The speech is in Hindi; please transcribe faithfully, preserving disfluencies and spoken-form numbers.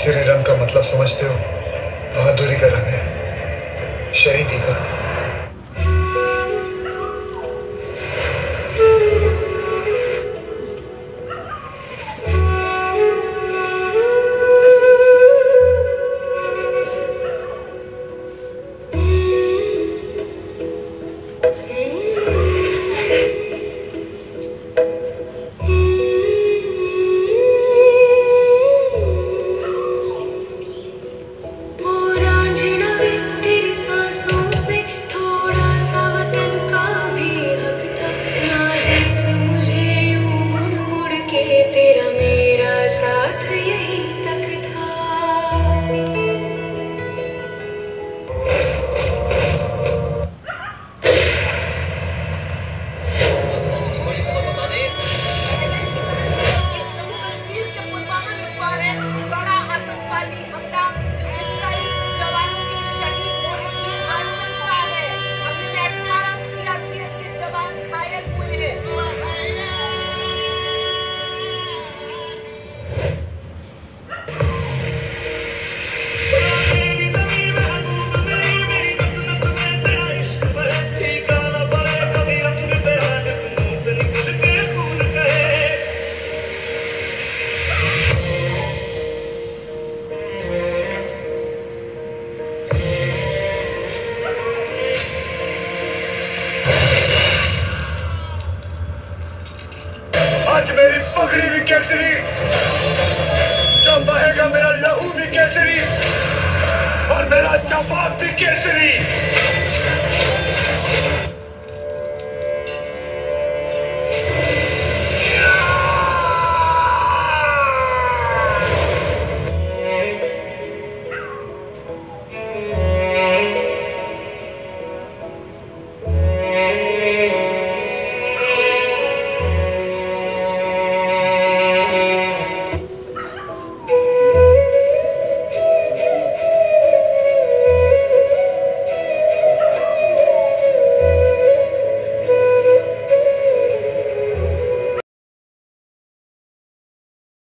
केसरी रंग का मतलब समझते हो? बहादुरी का रंग है, शहीदी का। आज मेरी पगड़ी भी केसरी, जब बहेगा मेरा लहू भी केसरी और मेरा जवाब भी केसरी।